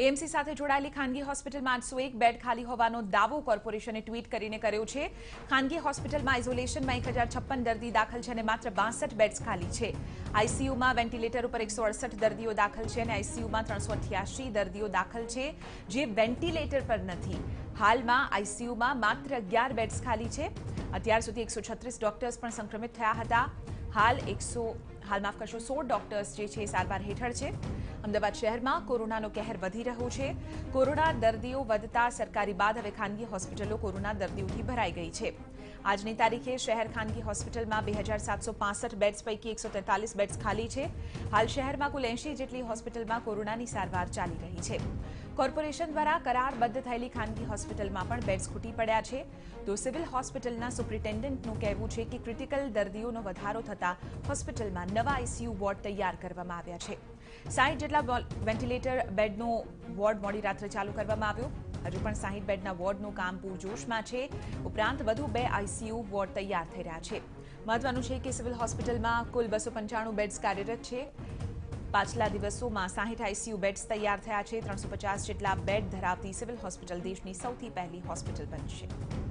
AMC સાથે જોડાયેલી ખાનગી હોસ્પિટલમાં 801 બેડ ખાલી હોવાનો દાવો કોર્પોરેશને ટ્વીટ કરીને કર્યો છે। ખાનગી હોસ્પિટલમાં આઇસોલેશનમાં 1056 દર્દી દાખલ છે અને માત્ર 62 બેડ્સ ખાલી છે। આઈસીયુમાં વેન્ટિલેટર ઉપર 168 દર્દીઓ દાખલ છે અને આઈસીયુમાં 388 દર્દીઓ દાખલ છે જે વેન્ટિલેટર પર નથી। હાલમાં આઈસીયુમાં માત્ર 11 બેડ્સ ખાલી છે। અત્યાર સુધી 136 ડોક્ટર્સ પણ સંક્રમિત થયા હતા। હાલ 16 ડોક્ટર્સ જે છે સારવાર હેઠળ છે। અમદાવાદ શહેરમાં કોરોનાનો કહેર વધી રહ્યો છે। કોરોના દર્દીઓ વધતા સરકારી બાદ હવે ખાનગી હોસ્પિટલો કોરોના દર્દીઓથી ભરાઈ ગઈ છે। આજની તારીખે શહેર ખાનગી હોસ્પિટલમાં 2765 બેડ્સ પૈકી 143 બેડ્સ ખાલી છે। હાલ શહેરમાં કુલ 80 જેટલી હોસ્પિટલમાં કોરોનાની સારવાર ચાલી રહી છે। કોર્પોરેશન દ્વારા કરારબદ્ધ થયેલી ખાનગી હોસ્પિટલમાં પણ બેડ્સ ખૂટી પડ્યા છે। તો સિવિલ હોસ્પિટલના સુપ્રિન્ટેન્ડન્ટનું કહેવું છે કે ક્રિટિકલ દર્દીઓનો વધારો થતા હોસ્પિટલમાં નવા આઈસીયુ વોર્ડ તૈયાર કરવામાં આવ્યા છે। 60 જેટલા વેન્ટિલેટર બેડનો વોર્ડ મોડી રાત્રે ચાલુ કરવામાં આવ્યો। હજુ પણ 60 બેડના વોર્ડનું કામ પૂરજોશમાં છે। ઉપરાંત વધુ 2 આઈસીયુ વોર્ડ તૈયાર થઈ રહ્યા છે। મહત્વનું છે કે સિવિલ હોસ્પિટલમાં કુલ 295 બેડ્સ કાર્યરત છે। પાછલા દિવસોમાં 60 આઈસીયુ બેડ્સ તૈયાર થયા છે। 350 જેટલા બેડ ધરાવતી સિવિલ હોસ્પિટલ દેશની સૌથી પહેલી હોસ્પિટલ બનશે।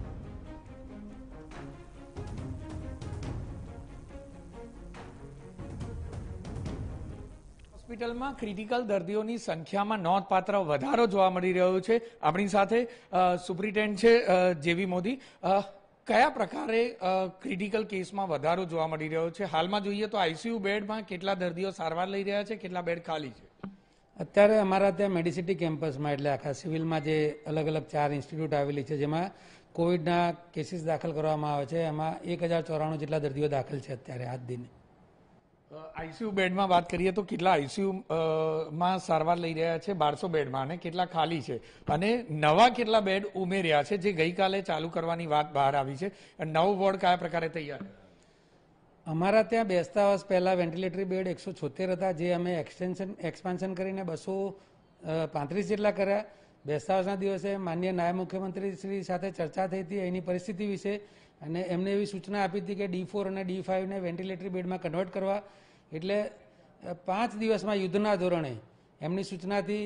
હોસ્પિટલમાં ક્રિટિકલ દર્દીઓની સંખ્યામાં નોંધપાત્ર વધારો જોવા મળી રહ્યો છે। આપણી સાથે સુપ્રિન્ટેન્ડન્ટ છે જેવી મોદી। કયા પ્રકારે ક્રિટિકલ કેસમાં વધારો જોવા મળી રહ્યો છે? હાલમાં જોઈએ તો આઈસીયુ બેડમાં કેટલા દર્દીઓ સારવાર લઈ રહ્યા છે, કેટલા બેડ ખાલી છે? અત્યારે અમારા ત્યાં મેડિસિટી કેમ્પસમાં એટલે આખા સિવિલમાં જે અલગ અલગ 4 ઇન્સ્ટિટ્યૂટ આવેલી છે જેમાં કોવિડના કેસીસ દાખલ કરવામાં આવે છે એમાં 1094 જેટલા દર્દીઓ દાખલ છે અત્યારે આજ દિને। આઈસીયુ બેડમાં વાત કરીએ તો કેટલા આઈસીયુમાં સારવાર લઈ રહ્યા છે? 1200 બેડમાં, અને કેટલા ખાલી છે, અને નવા કેટલા બેડ ઉમેર્યા છે જે ગઈકાલે ચાલુ કરવાની વાત બહાર આવી છે? નવો વોર્ડ કયા પ્રકારે તૈયાર? અમારા ત્યાં બેસતા વર્ષ પહેલા વેન્ટિલેટરી બેડ 176 હતા જે અમે એક્સપાન્શન કરીને 235 જેટલા કર્યા। બેસતા વર્ષના દિવસે માનનીય નાયબ મુખ્યમંત્રી શ્રી સાથે ચર્ચા થઈ હતી એની પરિસ્થિતિ વિશે, અને એમને એવી સૂચના આપી હતી કે D4 અને D5 ને વેન્ટિલેટરી બેડમાં કન્વર્ટ કરવા। એટલે 5 દિવસમાં યુદ્ધના ધોરણે એમની સૂચનાથી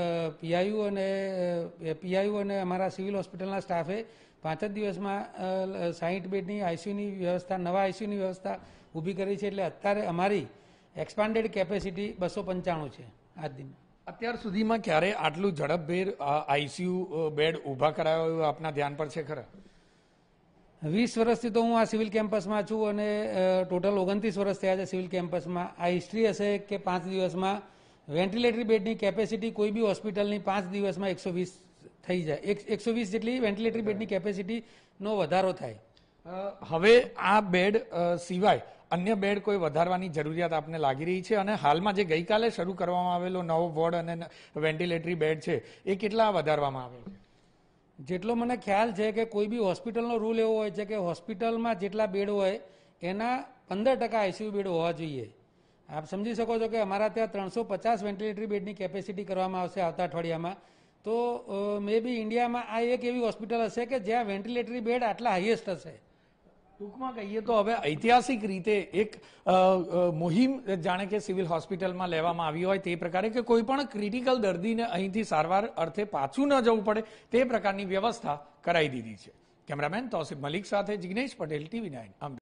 પીઆઈયુ અને અમારા સિવિલ હોસ્પિટલના સ્ટાફે 5 જ દિવસમાં 60 બેડની આઈસીયુની વ્યવસ્થા, નવા આઈસીયુની વ્યવસ્થા ઊભી કરી છે। એટલે અત્યારે અમારી એક્સપાન્ડેડ કેપેસિટી 295 છે આજ દિન। અત્યાર સુધીમાં ક્યારે આટલું ઝડપભેર આઈસીયુ બેડ ઊભા કરાયો એવું આપના ધ્યાન પર છે ખરા? 20 વર્ષથી તો હું આ સિવિલ કેમ્પસમાં છું અને ટોટલ 29 વર્ષ થયા છે સિવિલ કેમ્પસમાં। આ હિસ્ટ્રી હશે કે 5 દિવસમાં વેન્ટિલેટરી બેડની કેપેસિટી કોઈ બી હોસ્પિટલની 5 દિવસમાં 120 થઈ જાય, 120 જેટલી વેન્ટિલેટરી બેડની કેપેસિટીનો વધારો થાય। હવે આ બેડ સિવાય અન્ય બેડ કોઈ વધારવાની જરૂરિયાત આપને લાગી રહી છે? અને હાલમાં જે ગઈકાલે શરૂ કરવામાં આવેલો નવો વોર્ડ અને વેન્ટિલેટરી બેડ છે એ કેટલા વધારવામાં આવે છે? જેટલો મને ખ્યાલ છે કે કોઈ બી હોસ્પિટલનો રૂલ એવો હોય છે કે હોસ્પિટલમાં જેટલા બેડ હોય એના 15% આઈસીયુ બેડ હોવા જોઈએ। આપ સમજી શકો છો કે અમારા ત્યાં 350 વેન્ટિલેટરી બેડની કેપેસિટી કરવામાં આવશે આવતા અઠવાડિયામાં। તો મે બી ઇન્ડિયામાં આ એક એવી હોસ્પિટલ હશે કે જ્યાં વેન્ટિલેટરી બેડ આટલા હાઈએસ્ટ હશે। ટૂંકમાં કહીએ તો હવે ઐતિહાસિક રીતે એક મુહિમ જાણે કે સિવિલ હોસ્પિટલમાં લેવામાં આવી હોય તે પ્રકારે કે કોઈ પણ ક્રિટિકલ દર્દીને અહીંથી સારવાર અર્થે પાછું ન જવું પડે તે પ્રકારની વ્યવસ્થા કરાઈ દીધી છે। કેમેરામેન તૌસિફ મલિક સાથે જિગ્નેશ પટેલ, TV9 અમદાવાદ।